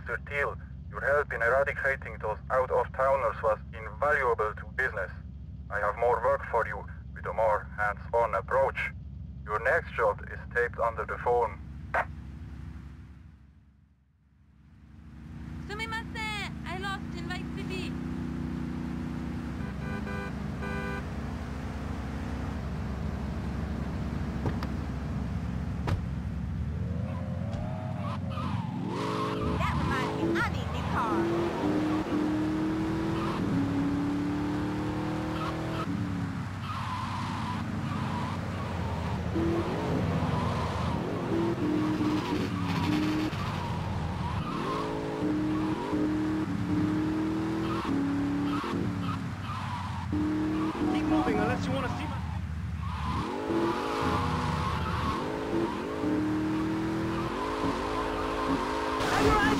Mr. Teal. Your help in eradicating those out-of-towners was invaluable to business. I have more work for you, with a more hands-on approach. Your next job is taped under the phone. すみません I lost invite TV. That reminds me, I need a new car. Keep moving unless you want to see my... Are your eyes